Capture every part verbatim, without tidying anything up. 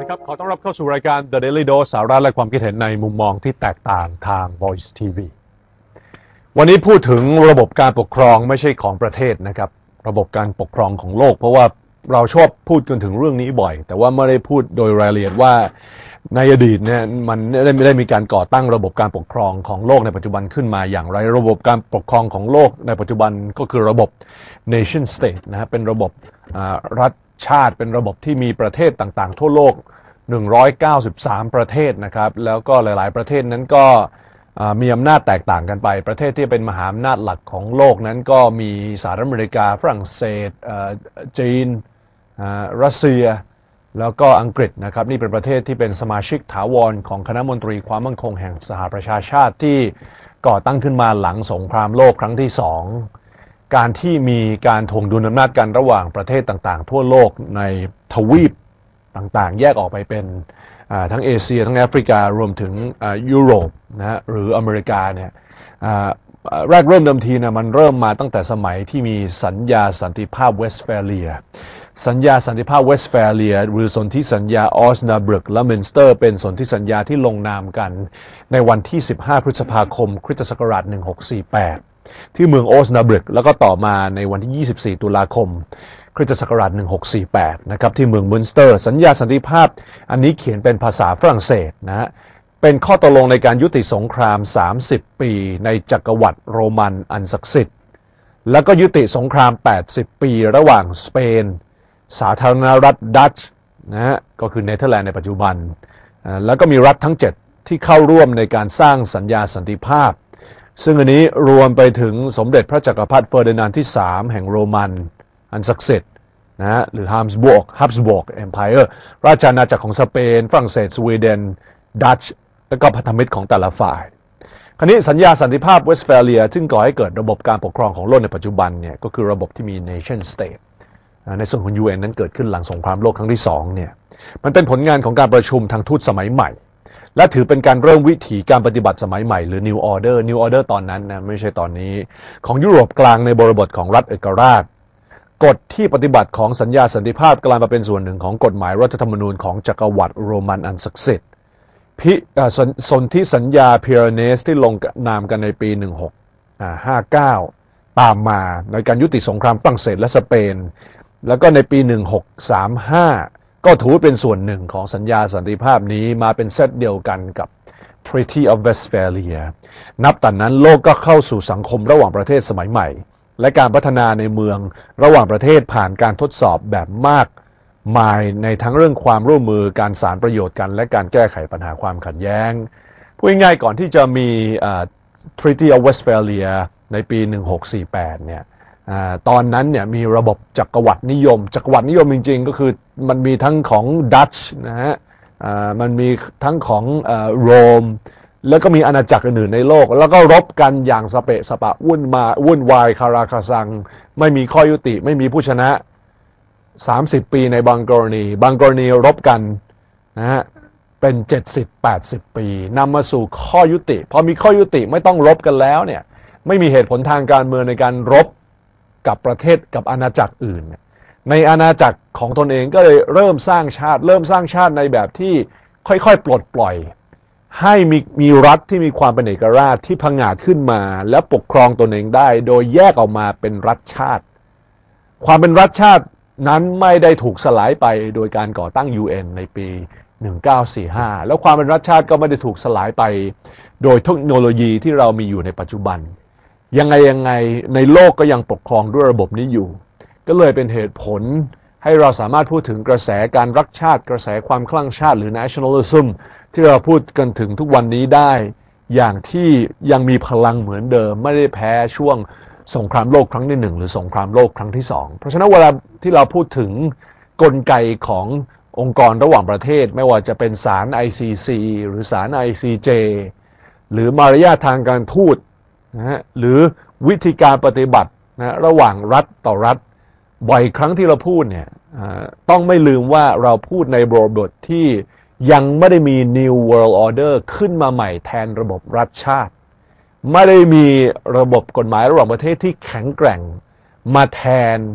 ครับขอต้อนรับเข้าสู่รายการ The Daily Dose สาระและความคิดเห็นในมุมมองที่แตกต่างทาง Voice ที วี วันนี้พูดถึงระบบการปกครองไม่ใช่ของประเทศนะครับระบบการปกครองของโลกเพราะว่าเราชอบพูดกันถึงเรื่องนี้บ่อยแต่ว่าไม่ได้พูดโดยรายละเอียดว่าในอดีตเนี่ยมันไม่ได้มีการก่อตั้งระบบการปกครองของโลกในปัจจุบันขึ้นมาอย่างไรระบบการปกครองของโลกในปัจจุบันก็คือระบบ nation state นะฮะเป็นระบบรัฐชาติเป็นระบบที่มีประเทศต่างๆทั่วโลกหนึ่งร้อยเก้าสิบสามประเทศนะครับแล้วก็หลายๆประเทศนั้นก็มีอำนาจแตกต่างกันไปประเทศที่เป็นมหาอำนาจหลักของโลกนั้นก็มีสหรัฐอเมริกาฝรั่งเศสจีนรัสเซียแล้วก็อังกฤษนะครับนี่เป็นประเทศที่เป็นสมาชิกถาวรของคณะมนตรีความมั่นคงแห่งสหประชาชาติที่ก่อตั้งขึ้นมาหลังสงครามโลกครั้งที่สองการที่มีการถ่วงดุลอำนาจกันระหว่างประเทศต่างๆทั่วโลกในทวีปต่างๆแยกออกไปเป็นทั้งเอเชียทั้งแอฟริการวมถึงยุโรปนะฮะหรืออเมริกาเนี่ยแรกเริ่มเดิมทีนะมันเริ่มมาตั้งแต่สมัยที่มีสัญญาสันติภาพเวสต์แฟเลียสัญญาสันติภาพเวสต์แฟเลียหรือสนธิสัญญาออสนาบรึกและมินสเตอร์เป็นสนธิสัญญาที่ลงนามกันในวันที่สิบห้าพฤษภาคมคริสตศักราชหนึ่งพันหกร้อยสี่สิบแปดที่เมืองออสนาบรึกแล้วก็ต่อมาในวันที่ยี่สิบสี่ตุลาคมคริสตศักราชหนึ่งพันหกร้อยสี่สิบแปดนะครับที่เมืองมินสเตอร์สัญญาสันติภาพอันนี้เขียนเป็นภาษาฝรั่งเศสนะฮะเป็นข้อตกลงในการยุติสงครามสามสิบปีในจักรวรรดิโรมันอันศักดิ์สิทธิ์แล้วก็ยุติสงครามแปดสิบปีระหว่างสเปนสาธารณรัฐดัตช์นะฮะก็คือเนเธอร์แลนด์ในปัจจุบันแล้วก็มีรัฐทั้งเจ็ดที่เข้าร่วมในการสร้างสัญญาสันติภาพซึ่งอันนี้รวมไปถึงสมเด็จพระจักรพรรดิเฟอร์ดินานด์ที่สามแห่งโรมันอันศักดิ์สิทธิ์นะฮะหรือฮับสบวกฮับสบวกเอ็มไพร์ราชอาณาจักรของสเปนฝรั่งเศสสวีเดนดัตช์และก็พันธมิตรของแต่ละฝ่ายคราวนี้สัญญาสันติภาพเวสต์แฟเลียซึ่งก่อให้เกิดระบบการปกครองของโลกในปัจจุบันเนี่ยก็คือระบบที่มี nation state ในส่วนของ ยู เอ็น นั้นเกิดขึ้นหลังสงครามโลกครั้งที่สองเนี่ยมันเป็นผลงานของการประชุมทางทูตสมัยใหม่และถือเป็นการเริ่มวิถีการปฏิบัติสมัยใหม่หรือ New Order New Order ตอนนั้นนะไม่ใช่ตอนนี้ของยุโรปกลางในบริบทของรัฐเอกราชกฎที่ปฏิบัติของสัญญาสันติภาพกลายมาเป็นส่วนหนึ่งของกฎหมายรัฐธรรมนูญของจักรวรรดิโรมันอันศักดิ์สิทธิ์พิสนธิสัญญาพิเรเนสที่ลงนามกันในปีหนึ่งพันหกร้อยห้าสิบเก้าตามมาในการยุติสงครามฝรั่งเศสและสเปนแล้วก็ในปีหนึ่งพันหกร้อยสามสิบห้าก็ถือเป็นส่วนหนึ่งของสัญญาสันติภาพนี้มาเป็นเซตเดียวกันกับ Treaty of Westphalia นับแต่นั้นโลกก็เข้าสู่สังคมระหว่างประเทศสมัยใหม่และการพัฒนาในเมืองระหว่างประเทศผ่านการทดสอบแบบมากมายในทั้งเรื่องความร่วมมือการสานประโยชน์กันและการแก้ไขปัญหาความขัดแย้งพูดง่ายๆก่อนที่จะมี uh, Treaty of Westphalia ในปีหนึ่งพันหกร้อยสี่สิบแปดเนี่ยตอนนั้นเนี่ยมีระบบจักรวรรดินิยมจักรวรรดินิยมจริงๆก็คือมันมีทั้งของดัตช์นะฮะมันมีทั้งของโรมแล้วก็มีอาณาจักรอื่นๆในโลกแล้วก็รบกันอย่างสเปะสปะวุ่นมาวุ่นวายคาราคาซังไม่มีข้อยุติไม่มีผู้ชนะสามสิบปีในบางกรณีบางกรณีรบกันนะฮะเป็นเจ็ดสิบ แปดสิบปีนำมาสู่ข้อยุติพอมีข้อยุติไม่ต้องรบกันแล้วเนี่ยไม่มีเหตุผลทางการเมืองในการรบกับประเทศกับอาณาจักรอื่นในอาณาจักรของตนเองก็เลยเริ่มสร้างชาติเริ่มสร้างชาติในแบบที่ค่อยๆปลดปล่อยให้มีมีรัฐที่มีความเป็นเอกราชที่พังงาดขึ้นมาและปกครองตนเองได้โดยแยกออกมาเป็นรัฐชาติความเป็นรัฐชาตินั้นไม่ได้ถูกสลายไปโดยการก่อตั้ง ยู เอ็น ในปีหนึ่งพันเก้าร้อยสี่สิบห้าแล้วความเป็นรัฐชาติก็ไม่ได้ถูกสลายไปโดยเทคโนโลยีที่เรามีอยู่ในปัจจุบันยังไงยังไงในโลกก็ยังปกครองด้วยระบบนี้อยู่ก็เลยเป็นเหตุผลให้เราสามารถพูดถึงกระแสการรักชาติกระแสความคลั่งชาติหรือ nationalism ที่เราพูดกันถึงทุกวันนี้ได้อย่างที่ยังมีพลังเหมือนเดิมไม่ได้แพ้ช่วงสงครามโลกครั้งที่หนึ่งหรือสงครามโลกครั้งที่สองเพราะฉะนั้นเวลาที่เราพูดถึงกลไกขององค์กรระหว่างประเทศไม่ว่าจะเป็นศาล ไอ ซี ซี หรือศาล ไอ ซี เจ หรือมารยาททางการทูตนะฮะหรือวิธีการปฏิบัตินะระหว่างรัฐต่อรัฐบ่อยครั้งที่เราพูดเนี่ยต้องไม่ลืมว่าเราพูดในบริบทที่ยังไม่ได้มี New World Order ขึ้นมาใหม่แทนระบบรัฐชาติไม่ได้มีระบบกฎหมายระหว่างประเทศที่แข็งแกร่งมาแทน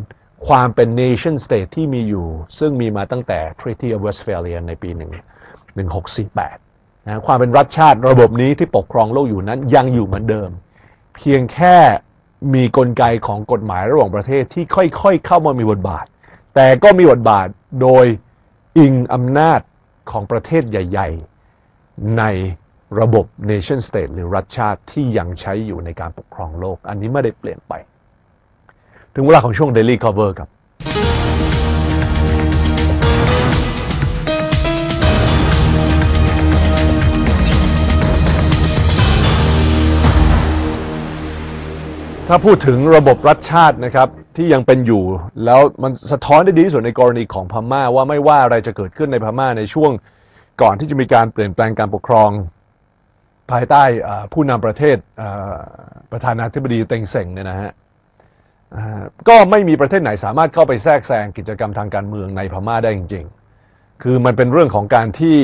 ความเป็น nation state ที่มีอยู่ซึ่งมีมาตั้งแต่ Treaty of Westphalia ในปีหนึ่งหนึ่งหกสี่แปดนะความเป็นรัฐชาติระบบนี้ที่ปกครองโลกอยู่นั้นยังอยู่เหมือนเดิมเพียงแค่มีกลไกของกฎหมายระหว่างประเทศที่ค่อยๆเข้ามามีบทบาทแต่ก็มีบทบาทโดยอิงอำนาจของประเทศใหญ่ๆในระบบ nation state หรือรัฐชาติที่ยังใช้อยู่ในการปกครองโลกอันนี้ไม่ได้เปลี่ยนไปถึงเวลาของช่วง Daily Cover ครับถ้าพูดถึงระบบรัฐชาตินะครับที่ยังเป็นอยู่แล้วมันสะท้อนได้ดีที่สุดในกรณีของพม่าว่าไม่ว่าอะไรจะเกิดขึ้นในพม่าในช่วงก่อนที่จะมีการเปลี่ยนแปลงการปกครองภายใต้ผู้นำประเทศประธานาธิบดีเต็งเซ็งเนี่ยนะฮะก็ไม่มีประเทศไหนสามารถเข้าไปแทรกแซงกิจกรรมทางการเมืองในพม่าได้จริงๆคือมันเป็นเรื่องของการที่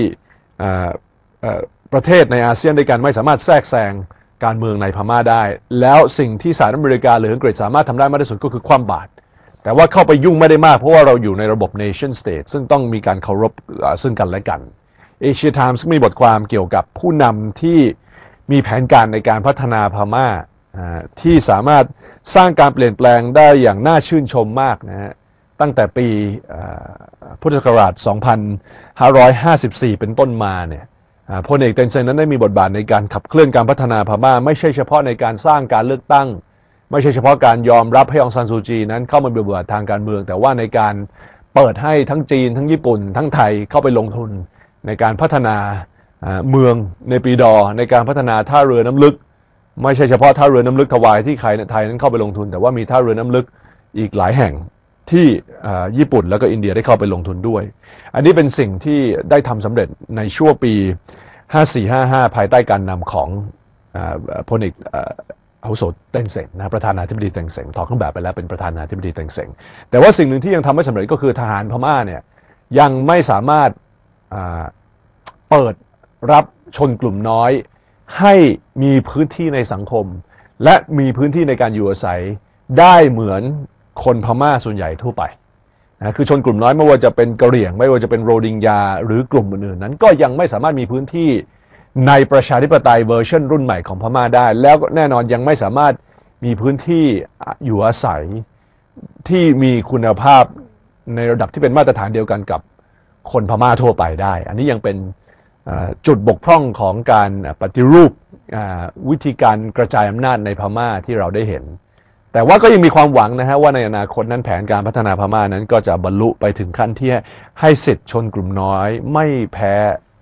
ประเทศในอาเซียนด้วยกันไม่สามารถแทรกแซงการเมืองในพม่าได้แล้วสิ่งที่สหรัฐอเมริกาหรืออังกฤษสามารถทำได้มากที่สุดก็คือคว่ำบาตรแต่ว่าเข้าไปยุ่งไม่ได้มากเพราะว่าเราอยู่ในระบบ nation state ซึ่งต้องมีการเคารพซึ่งกันและกันเอเชียไทมส์มีบทความเกี่ยวกับผู้นำที่มีแผนการในการพัฒนาพม่าที่สามารถสร้างการเปลี่ยนแปลงได้อย่างน่าชื่นชมมากนะฮะตั้งแต่ปีพุทธศักราช สองพันห้าร้อยห้าสิบสี่ เป็นต้นมาเนี่ยพลเอกเต็งเซ็งนั้นได้มีบทบาทในการขับเคลื่อนการพัฒนาพม่าไม่ใช่เฉพาะในการสร้างการเลือกตั้งไม่ใช่เฉพาะการยอมรับให้องซานซูจีนั้นเข้ามามีบทบาททางการเมืองแต่ว่าในการเปิดให้ทั้งจีนทั้งญี่ปุ่นทั้งไทยเข้าไปลงทุนในการพัฒนาเมืองในปีดอในการพัฒนาท่าเรือน้ำลึกไม่ใช่เฉพาะท่าเรือน้ำลึกทวายที่ไทยไทยนั้นเข้าไปลงทุนแต่ว่ามีท่าเรือน้ำลึกอีกหลายแห่งที่ญี่ปุ่นแล้วก็อินเดียได้เข้าไปลงทุนด้วยอันนี้เป็นสิ่งที่ได้ทำสำเร็จในช่วงปีห้าสี่ห้าห้าภายใต้การนำของพลเอกอาวุโสเต็งเซ็งนะประธานาธิบดีเต็งเซ็งถอดเครื่องแบบไปแล้วเป็นประธานาธิบดีเต็งเซ็งแต่ว่าสิ่งหนึ่งที่ยังทำไม่สำเร็จก็คือทหารพม่าเนี่ยยังไม่สามารถเปิดรับชนกลุ่มน้อยให้มีพื้นที่ในสังคมและมีพื้นที่ในการอยู่อาศัยได้เหมือนคนพม่าส่วนใหญ่ทั่วไปนะคือชนกลุ่มน้อยไม่ว่าจะเป็นกะเหรี่ยงไม่ว่าจะเป็นโรฮิงญาหรือกลุ่มอื่นๆนั้นก็ยังไม่สามารถมีพื้นที่ในประชาธิปไตยเวอร์ชันรุ่นใหม่ของพม่าได้แล้วแน่นอนยังไม่สามารถมีพื้นที่อยู่อาศัยที่มีคุณภาพในระดับที่เป็นมาตรฐานเดียวกันกับคนพม่าทั่วไปได้อันนี้ยังเป็นจุดบกพร่องของการปฏิรูปวิธีการกระจายอำนาจในพม่าที่เราได้เห็นแต่ว่าก็ยังมีความหวังนะฮะว่าในอนาคตนั้นแผนการพัฒนาพม่านั้นก็จะบรรลุไปถึงขั้นที่ให้สิทธิชนกลุ่มน้อยไม่แพ้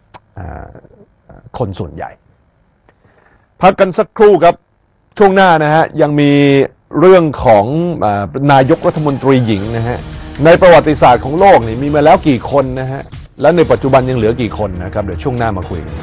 คนส่วนใหญ่พักกันสักครู่ครับช่วงหน้านะฮะยังมีเรื่องของนายกรัฐมนตรีหญิงนะฮะในประวัติศาสตร์ของโลกนี่มีมาแล้วกี่คนนะฮะและในปัจจุบันยังเหลือกี่คนนะครับเดี๋ยวช่วงหน้ามาคุยกัน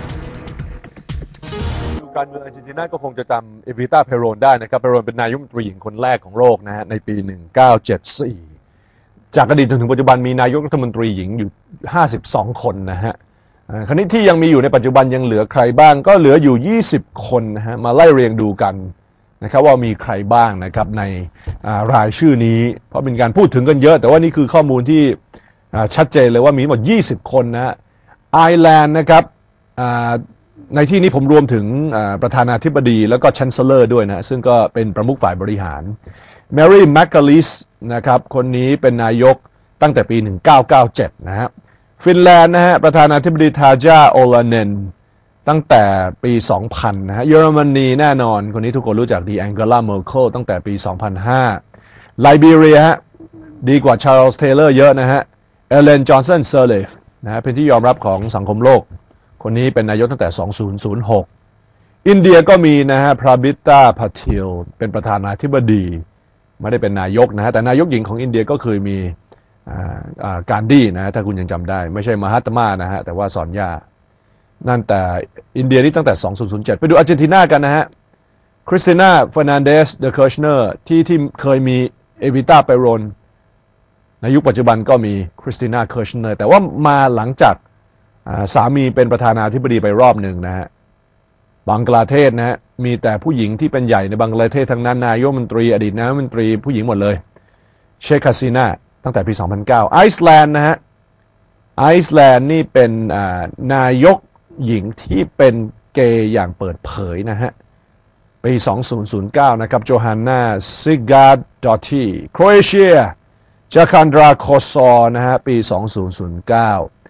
การเมืองอาร์เจนตินาก็คงจะจำเอวิต้าเพโรนได้นะครับเพโรนเป็นนายกรัฐมนตรีหญิงคนแรกของโลกนะฮะในปีหนึ่งเก้าเจ็ดสี่จากอดีตจนถึงปัจจุบันมีนายกรัฐมนตรีหญิงอยู่ห้าสิบสองคนนะฮะคราวนี้ที่ยังมีอยู่ในปัจจุบันยังเหลือใครบ้างก็เหลืออยู่ยี่สิบคนนะฮะมาไล่เรียงดูกันนะครับว่ามีใครบ้างนะครับในรายชื่อนี้เพราะเป็นการพูดถึงกันเยอะแต่ว่านี่คือข้อมูลที่ชัดเจนเลยว่ามีหมดยี่สิบคนนะฮะไอร์แลนด์นะครับในที่นี้ผมรวมถึงประธานาธิบดีแล้วก็ชันเซลเลอร์ด้วยนะซึ่งก็เป็นประมุขฝ่ายบริหารแมรี่แมคคาลิสนะครับคนนี้เป็นนายกตั้งแต่ปีหนึ่งเก้าเก้าเจ็ดนะฮะฟินแลนด์นะฮะประธานาธิบดีทาจาโอลาเนนตั้งแต่ปีสองพันนะฮะเยอรมนีแน่นอนคนนี้ทุกคนรู้จักดีแองเกลาเมอร์เคิลตั้งแต่ปีสองพันห้าไลบีเรียฮะดีกว่าชาร์ลส์เทเลอร์เยอะนะฮะเอเลนจอห์นสันเซอร์เลฟนะฮะเป็นที่ยอมรับของสังคมโลกคนนี้เป็นนายกตั้งแต่สองพันหกอินเดียก็มีนะฮะพราบิตาพาทิลเป็นประธานาธิบดีไม่ได้เป็นนายกนะฮะแต่นายกหญิงของอินเดียก็เคยมีการดีนะฮะถ้าคุณยังจำได้ไม่ใช่มหัตมานะฮะแต่ว่าสอนยานั่นแต่อินเดียนี่ตั้งแต่สองพันเจ็ดไปดูอาร์เจนตินากันนะฮะคริสติน่าเฟอร์นันเดสเดอเคิร์ชเนอร์ที่ที่เคยมีเอวิต้าเปโรนในยุคปัจจุบันก็มีคริสติน่าเคิร์ชเนอร์แต่ว่ามาหลังจากสามีเป็นประธานาธิบดีไปรอบหนึ่งนะฮะบังกลาเทศนะฮะมีแต่ผู้หญิงที่เป็นใหญ่ในบังกลาเทศทั้งนั้นนายกรัฐมนตรีอดีตนายกรัฐมนตรีผู้หญิงหมดเลยเชคฮาซีนาตั้งแต่ปีสองพันเก้าไอซ์แลนด์นะฮะไอซ์แลนด์นี่เป็นนายกหญิงที่เป็นเกย์อย่างเปิดเผยนะฮะปีสองพันเก้านะครับโจฮันนาซิการ์ดอตตีโครเอเชียจาคันดราโคซอนะฮะปีสองพันเก้า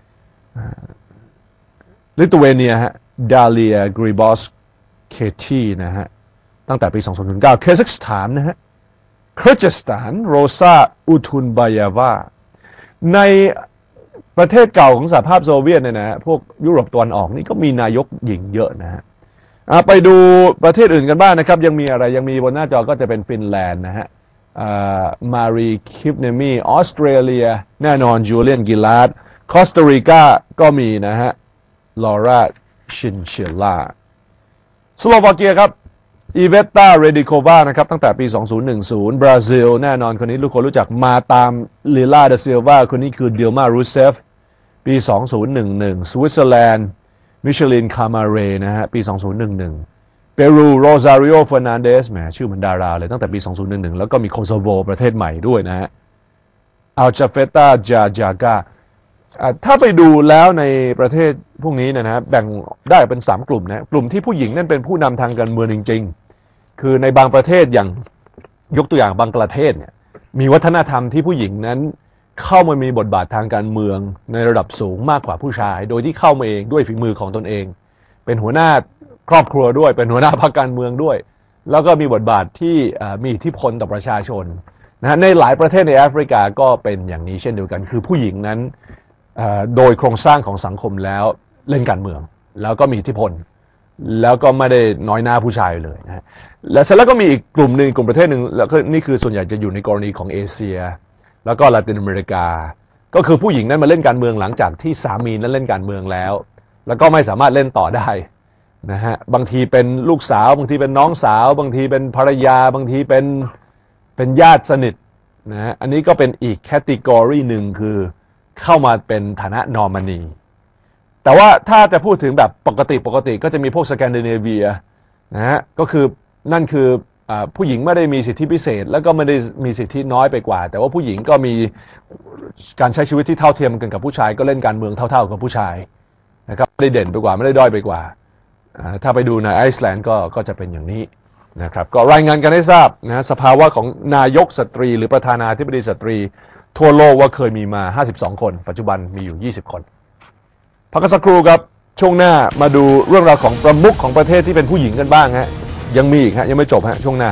ลิทัวเนียฮะดาเลียกริบอสเคทีนะฮะตั้งแต่ปีสองพันเก้าเคซัคสถานนะฮะเคิร์จิสถานโรซาอุทุนบายาวาในประเทศเก่าของสหภาพโซเวียตเนี่ยนะฮะพวกยุโรปตะวันออกนี่ก็มีนายกหญิงเยอะนะฮะไปดูประเทศอื่นกันบ้าง นะครับยังมีอะไรยังมีบนหน้าจอก็จะเป็นฟินแลนด์นะฮะมารีคิปเนมีออสเตรเลียแน่นอนจูเลียนกิลาร์ดคอสตาริกาก็มีนะฮะลอร่าชินเชลล่าสโลวาเกียครับอีเวตตาเรดิโควานะครับตั้งแต่ปีสองพันสิบบราซิลแน่นอนคนนี้ทุกคนรู้จักมาตามลิล่าเดซิลวาคนนี้คือดิลมารูเซฟปีสองพันสิบเอ็ดสวิตเซอร์แลนด์มิเชลินคามาเรนะฮะปีสองพันสิบเอ็ดเปรูโรซาริโอเฟอร์นันเดสแหมชื่อเหมือนดาราเลยตั้งแต่ปีสองพันสิบเอ็ดแล้วก็มีโคโซโวประเทศใหม่ด้วยนะฮะอัลจาเฟตาจาจากาถ้าไปดูแล้วในประเทศพวกนี้นะฮะแบ่งได้เป็นสามกลุ่มนะกลุ่มที่ผู้หญิงนั่นเป็นผู้นำทางการเมืองจริงๆคือในบางประเทศอย่างยกตัวอย่างบังกลาเทศเนี่ยมีวัฒนธรรมที่ผู้หญิงนั้นเข้ามามีบทบาททางการเมืองในระดับสูงมากกว่าผู้ชายโดยที่เข้ามาเองด้วยฝีมือของตนเองเป็นหัวหน้าครอบครัวด้วยเป็นหัวหน้าพรรคการเมืองด้วยแล้วก็มีบทบาทที่มีอิทธิพลต่อประชาชนนะฮะในหลายประเทศในแอฟริกาก็เป็นอย่างนี้เช่นเดียวกันคือผู้หญิงนั้นโดยโครงสร้างของสังคมแล้วเล่นการเมืองแล้วก็มีอิทธิพลแล้วก็ไม่ได้น้อยหน้าผู้ชายเลยนะและเสร็จแล้วก็มีอีกกลุ่มหนึ่งกลุ่มประเทศหนึ่งแล้วก็นี่คือส่วนใหญ่จะอยู่ในกรณีของเอเชียแล้วก็ลาตินอเมริกาก็คือผู้หญิงนั้นมาเล่นการเมืองหลังจากที่สามีนั้นเล่นการเมืองแล้วแล้วก็ไม่สามารถเล่นต่อได้นะฮะบางทีเป็นลูกสาวบางทีเป็นน้องสาวบางทีเป็นภรรยาบางทีเป็นเป็นญาติสนิทนะฮะอันนี้ก็เป็นอีกแคตตากรีหนึ่งคือเข้ามาเป็นฐานะนอร์มานีแต่ว่าถ้าจะพูดถึงแบบปกติปกติก็จะมีพวกสแกนดิเนเวียนะฮะก็คือนั่นคือผู้หญิงไม่ได้มีสิทธิพิเศษแล้วก็ไม่ได้มีสิทธิน้อยไปกว่าแต่ว่าผู้หญิงก็มีการใช้ชีวิตที่เท่าเทียมกันกับผู้ชายก็เล่นการเมืองเท่าๆกับผู้ชายนะครับไม่ได้เด่นไปกว่าไม่ได้ด้อยไปกว่าถ้าไปดูในไอซ์แลนด์ก็ก็จะเป็นอย่างนี้นะครับก็รายงานกันให้ทราบนะสภาวะของนายกสตรีหรือประธานาธิบดีสตรีทั่วโลกว่าเคยมีมาห้าสิบสองคนปัจจุบันมีอยู่ยี่สิบคนพักสักครู่ครับช่วงหน้ามาดูเรื่องราวของประมุขของประเทศที่เป็นผู้หญิงกันบ้างฮะยังมีอีกฮะยังไม่จบฮะช่วงหน้า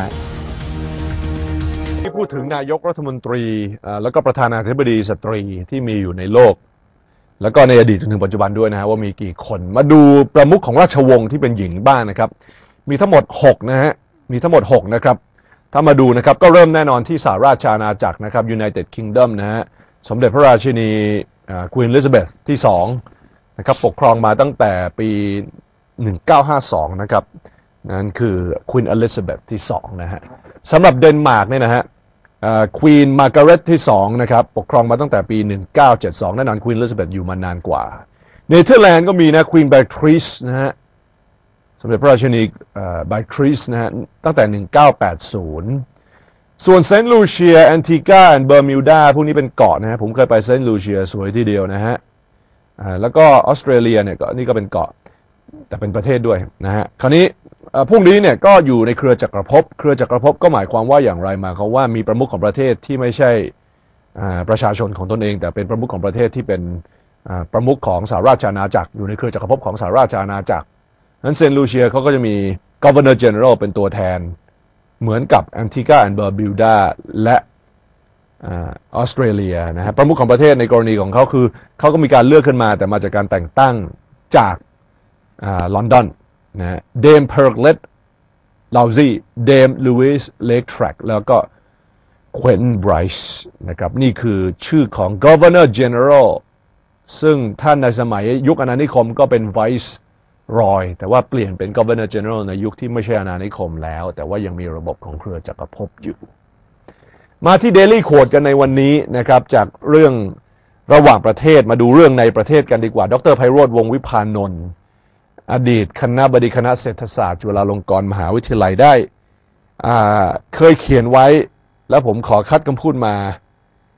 ที่พูดถึงนายกรัฐมนตรีแล้วก็ประธานาธิบดีสตรีที่มีอยู่ในโลกแล้วก็ในอดีตจนถึงปัจจุบันด้วยนะฮะว่ามีกี่คนมาดูประมุขของราชวงศ์ที่เป็นหญิงบ้างนะครับมีทั้งหมดหกนะฮะมีทั้งหมดหกนะครับถ้ามาดูนะครับก็เริ่มแน่นอนที่สหราชอาณาจักรนะครับ United Kingdom นะฮะสมเด็จพระราชินีควีนอลิซาเบธที่สองนะครับปกครองมาตั้งแต่ปีหนึ่งพันเก้าร้อยห้าสิบสองนะครับนั่นคือควีนอลิซาเบธที่สองนะฮะสำหรับเดนมาร์กเนี่ยนะฮะควีนมาร์กาเร็ตที่สองนะครับปกครองมาตั้งแต่ปีหนึ่งพันเก้าร้อยเจ็ดสิบสองแน่นอนควีนอลิซาเบธอยู่มานานกว่าเนเธอร์แลนด์ก็มีนะควีนแบทริสนะฮะสมเด็จพระราชินีแบทริสนะฮะตั้งแต่หนึ่งพันเก้าร้อยแปดสิบส่วนเซนต์ลูเซียแอนติกาและเบอร์มิวดาพวกนี้เป็นเกาะนะฮะผมเคยไปเซนต์ลูเซียสวยทีเดียวนะฮะแล้วก็ออสเตรเลียเนี่ยก็นี่ก็เป็นเกาะแต่เป็นประเทศด้วยนะฮะคราวนี้พวกนี้เนี่ยก็อยู่ในเครือจักรภพเครือจักรภพก็หมายความว่าอย่างไรมาเขาว่ามีประมุขของประเทศที่ไม่ใช่ประชาชนของตนเองแต่เป็นประมุขของประเทศที่เป็นประมุขของสหราชอาณาจักรอยู่ในเครือจักรภพของสหราชอาณาจักรนั้นเซนต์ลูเซียเขาก็จะมี Governor General เป็นตัวแทนเหมือนกับแอนติกาและเบอร์มิวดาและออสเตรเลียนะฮะประมุขของประเทศในกรณีของเขาคือเขาก็มีการเลือกขึ้นมาแต่มาจากการแต่งตั้งจากลอนดอนนะฮะเดมเพอร์เลตลาวซี่เดมลูอิสเลกแทร็กแล้วก็เควินไบรซ์นะครับนี่คือชื่อของ Governor General ซึ่งท่านในสมัยยุคอาณานิคมก็เป็น Vice Roy แต่ว่าเปลี่ยนเป็น Governor General ในยุคที่ไม่ใช่อาณานิคมแล้วแต่ว่ายังมีระบบของเครือจักรภพอยู่มาที่ Daily Quote กันในวันนี้นะครับจากเรื่องระหว่างประเทศมาดูเรื่องในประเทศกันดีกว่าดรไพโรจน์วงศ์วิพานนท์อดีตคณบดีคณะเศรษฐศาสตร์จุฬาลงกรณ์มหาวิทยาลัยได้เคยเขียนไว้แล้วผมขอคัดคำพูดมา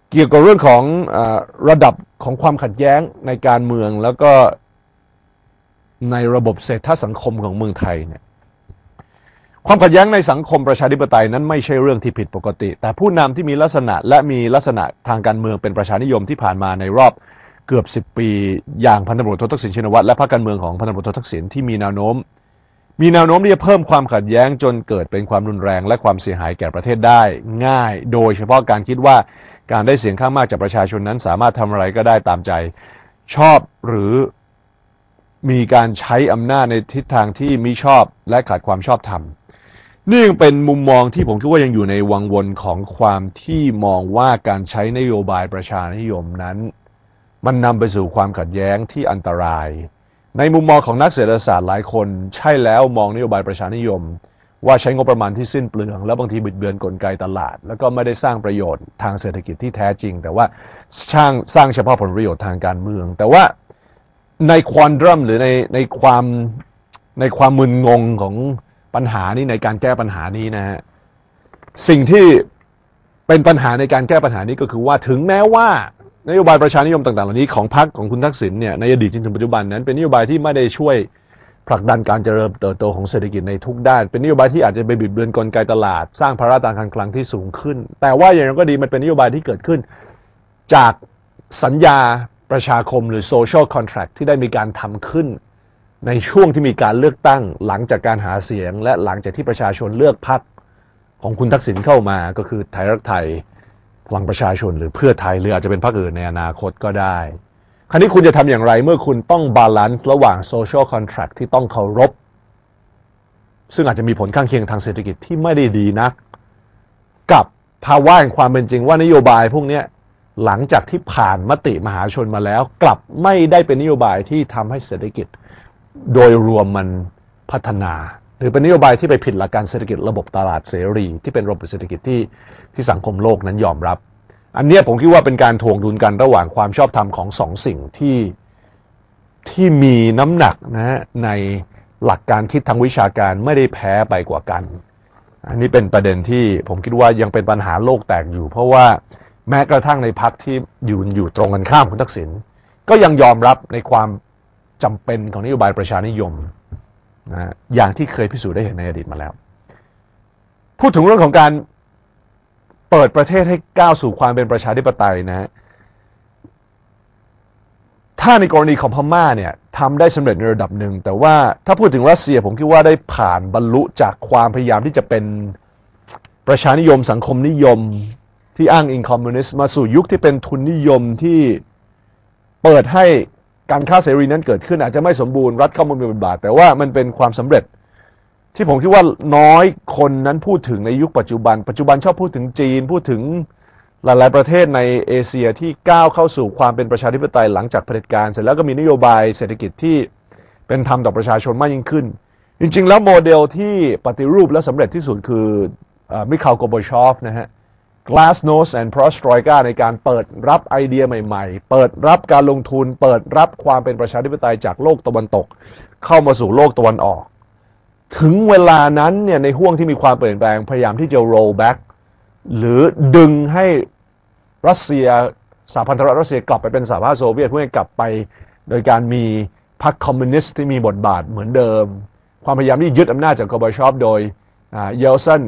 เกี่ยวกับเรื่องของอระดับของความขัดแย้งในการเมืองแล้วก็ในระบบเศรษฐสังคมของเมืองไทยเนี่ยความขัดแย้งในสังคมประชาธิปไตยนั้นไม่ใช่เรื่องที่ผิดปกติแต่ผู้นำที่มีลักษณะและมีลักษณะทางการเมืองเป็นประชานิยมที่ผ่านมาในรอบเกือบสิบปีอย่างพันตำรวจโททักษิณชินวัตรและพรรคการเมืองของพันตำรวจโททักษิณที่มีแนวโน้มมีแนวโน้มที่จะเพิ่มความขัดแย้งจนเกิดเป็นความรุนแรงและความเสียหายแก่ประเทศได้ง่ายโดยเฉพาะการคิดว่าการได้เสียงข้างมากจากประชาชนนั้นสามารถทำอะไรก็ได้ตามใจชอบหรือมีการใช้อำนาจในทิศทางที่มิชอบและขาดความชอบธรรมนี่ยังเป็นมุมมองที่ผมคิดว่ายังอยู่ในวังวนของความที่มองว่าการใช้นโยบายประชานิยมนั้นมันนำไปสู่ความขัดแย้งที่อันตรายในมุมมองของนักเศรษฐศาสตร์หลายคนใช่แล้วมองนโยบายประชานิยมว่าใช้งบประมาณที่สิ้นเปลืองและบางทีบิดเบือนกลไกตลาดแล้วก็ไม่ได้สร้างประโยชน์ทางเศรษฐกิจที่แท้จริงแต่ว่าสร้างสร้างเฉพาะผลประโยชน์ทางการเมืองแต่ว่าในควอนดรัมหรือในในความในความมึนงงของปัญหานี้ในการแก้ปัญหานี้นะฮะสิ่งที่เป็นปัญหาในการแก้ปัญหานี้ก็คือว่าถึงแม้ว่านโยบายประชานิยมต่างๆเหล่านี้ของพรรคของคุณทักษิณเนี่ยในอดีตจนถึงปัจจุบันนั้นเป็นนโยบายที่ไม่ได้ช่วยผลักดันการเจริญเติบโตของเศรษฐกิจในทุกด้านเป็นนโยบายที่อาจจะไปบิดเบือนกลไกตลาดสร้างภาระทางการคลังที่สูงขึ้นแต่ว่าอย่างไรก็ดีมันเป็นนโยบายที่เกิดขึ้นจากสัญญาประชาคมหรือ social contract ที่ได้มีการทำขึ้นในช่วงที่มีการเลือกตั้งหลังจากการหาเสียงและหลังจากที่ประชาชนเลือกพรรคของคุณทักษิณเข้ามาก็คือไทยรักไทยพลังประชาชนหรือเพื่อไทยหรืออาจจะเป็นพรรคอื่นในอนาคตก็ได้คราวนี้คุณจะทำอย่างไรเมื่อคุณต้องบาลานซ์ระหว่าง social contract ที่ต้องเคารพซึ่งอาจจะมีผลข้างเคียงทางเศรษฐกิจที่ไม่ได้ดีนักกับภาวะแห่งความเป็นจริงว่านโยบายพวกนี้หลังจากที่ผ่านมติมหาชนมาแล้วกลับไม่ได้เป็นนโยบายที่ทำให้เศรษฐกิจโดยรวมมันพัฒนาหรือเป็นนโยบายที่ไปผิดหลักการเศรษฐกิจระบบตลาดเสรีที่เป็นระบบเศรษฐกิจที่ที่สังคมโลกนั้นยอมรับอันนี้ผมคิดว่าเป็นการถ่วงดุลกันระหว่างความชอบธรรมของสองสิ่งที่ที่มีน้ำหนักนะฮะในหลักการคิดทางวิชาการไม่ได้แพ้ไปกว่ากันอันนี้เป็นประเด็นที่ผมคิดว่ายังเป็นปัญหาโลกแตกอยู่เพราะว่าแม้กระทั่งในพรรคที่อยู่อยู่ตรงกันข้ามคุณทักษิณก็ยังยอมรับในความจำเป็นของนโยบายประชานิยมนะอย่างที่เคยพิสูจน์ได้เห็นในอดีตมาแล้วพูดถึงเรื่องของการเปิดประเทศให้ก้าวสู่ความเป็นประชาธิปไตยนะถ้าในกรณีของพม่าเนี่ยทำได้สำเร็จในระดับหนึ่งแต่ว่าถ้าพูดถึงรัสเซียผมคิดว่าได้ผ่านบรรลุจากความพยายามที่จะเป็นประชานิยมสังคมนิยมที่อ้างอิงคอมมิวนิสต์มาสู่ยุคที่เป็นทุนนิยมที่เปิดให้การค้าเสรีนั้นเกิดขึ้นอาจจะไม่สมบูรณ์รัฐเข้ามามีบทบาทแต่ว่ามันเป็นความสำเร็จที่ผมคิดว่าน้อยคนนั้นพูดถึงในยุคปัจจุบันปัจจุบันชอบพูดถึงจีนพูดถึงหลายๆประเทศในเอเชียที่ก้าวเข้าสู่ความเป็นประชาธิปไตยหลังจากเผด็จการเสร็จแล้วก็มีนโยบายเศรษฐกิจที่เป็นธรรมต่อประชาชนมากยิ่งขึ้นจริงๆแล้วโมเดลที่ปฏิรูปและสำเร็จที่สุดคือมิคาล โกโบชอฟนะฮะ Glasnost and Perestroika ในการเปิดรับไอเดียใหม่ๆเปิดรับการลงทุนเปิดรับความเป็นประชาธิปไตยจากโลกตะวันตกเข้ามาสู่โลกตะวันออกถึงเวลานั้นเนี่ยในห่วงที่มีความเปลี่ยนแปลงพยายามที่จะ roll back หรือดึงให้รัสเซียสหพันธรัฐรัสเซียกลับไปเป็นสหภาพโซเวียตเพื่อให้กลับไปโดยการมีพรรคคอมมิวนิสต์ที่มีบทบาทเหมือนเดิมความพยายามที่ยึดอำนาจจากกอร์บาชอฟโดยเยลซัน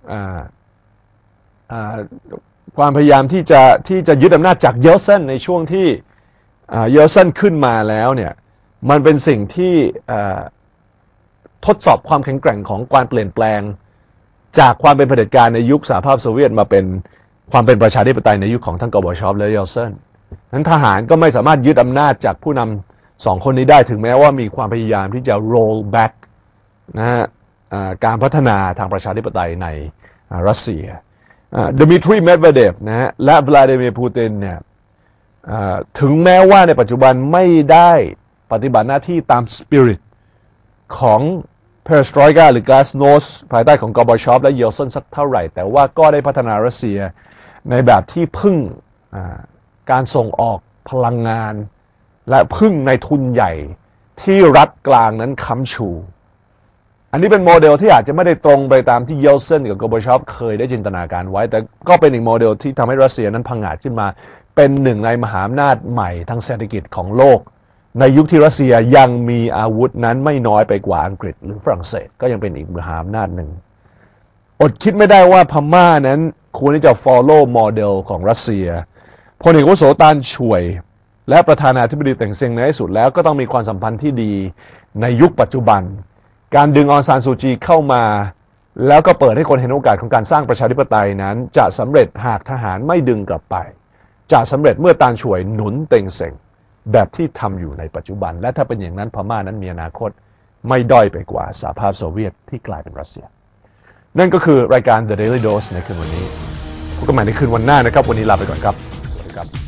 ความพยายามที่จะที่จะยึดอำนาจจากเยลซันในช่วงที่เยลซันขึ้นมาแล้วเนี่ยมันเป็นสิ่งที่ทดสอบความแข็งแกร่งของการเปลี่ยนแปลงจากความเป็นเผด็จการในยุคสหภาพโซเวียตมาเป็นความเป็นประชาธิปไตยในยุคของทั้งกอร์บาชอฟและเยลซันนั้นทหารก็ไม่สามารถยึดอำนาจจากผู้นำสองคนนี้ได้ถึงแม้ว่ามีความพยายามที่จะ roll back นะฮะการพัฒนาทางประชาธิปไตยในรัสเซียดมิทรี เมดเวเดฟนะฮะและวลาดิเมียร์ ปูตินเนี่ยถึงแม้ว่าในปัจจุบันไม่ได้ปฏิบัติหน้าที่ตามสปิริตของเพรสตรอยกาหรือ Glasnost ภายใต้ของกอร์บาชอฟและเยลซันสักเท่าไหร่แต่ว่าก็ได้พัฒนารัสเซียในแบบที่พึ่งการส่งออกพลังงานและพึ่งในทุนใหญ่ที่รัฐกลางนั้นค้ำชูอันนี้เป็นโมเดลที่อาจจะไม่ได้ตรงไปตามที่เยลเซนกับโกร์บาชอฟเคยได้จินตนาการไว้แต่ก็เป็นอีกโมเดลที่ทำให้รัสเซียนั้นพังอาจขึ้นมาเป็นหนึ่งในมหาอำนาจใหม่ทางเศรษฐกิจของโลกในยุคที่รัสเซียยังมีอาวุธนั้นไม่น้อยไปกว่าอังกฤษหรือฝรั่งเศสก็ยังเป็นอีกมหาอำนาจหนึ่งอดคิดไม่ได้ว่าพม่านั้นควรที่จะ follow โมเดลของรัสเซียพลเอกอาวุโสตานช่วยและประธานาธิบดีเต่งเซิงในที่สุดแล้วก็ต้องมีความสัมพันธ์ที่ดีในยุคปัจจุบันการดึงอองซานซูจีเข้ามาแล้วก็เปิดให้คนเห็นโอกาสของการสร้างประชาธิปไตยนั้นจะสำเร็จหากทหารไม่ดึงกลับไปจะสำเร็จเมื่อตานช่วยหนุนเต่งเซิงแบบที่ทำอยู่ในปัจจุบันและถ้าเป็นอย่างนั้นพม่านั้นมีอนาคตไม่ด้อยไปกว่าสหภาพโซเวียตที่กลายเป็นรัสเซียนั่นก็คือรายการ The Daily Dose ในคืนวันนี้พบกันใหม่ในคืนวันหน้านะครับวันนี้ลาไปก่อนครับสวัสดีครับ